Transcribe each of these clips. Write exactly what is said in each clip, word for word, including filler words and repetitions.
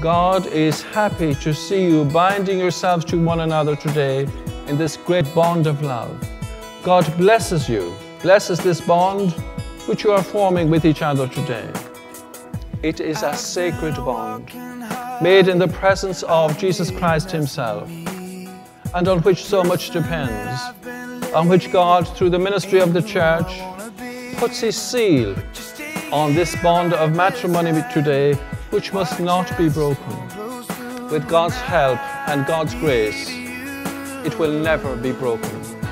God is happy to see you binding yourselves to one another today in this great bond of love. God blesses you, blesses this bond which you are forming with each other today. It is a sacred bond, made in the presence of Jesus Christ himself, and on which so much depends, on which God, through the ministry of the Church, puts his seal on this bond of matrimony today, which must not be broken. With God's help and God's grace, it will never be broken.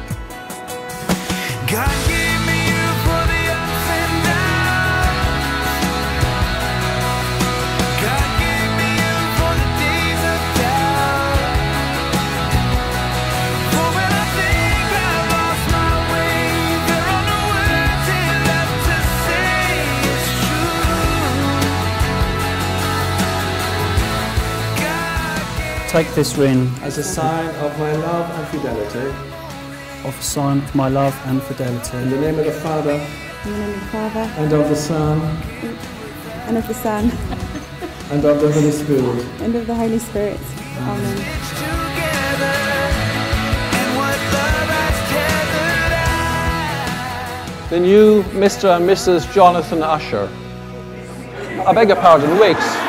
God gave me you for the ups and downs. God gave me you for the days of doubt. For when I think I've lost my way, there are no words left to say it's true. Take this ring as a sign of my love and fidelity. of a sign of my love and fidelity. In the name of the Father, In the name of the Father, and of the Son, and of the Son, and of the Holy Spirit. and of the Holy Spirit. Amen. The new Mister and Missus Jonathan Usher. I beg your pardon, Wicks.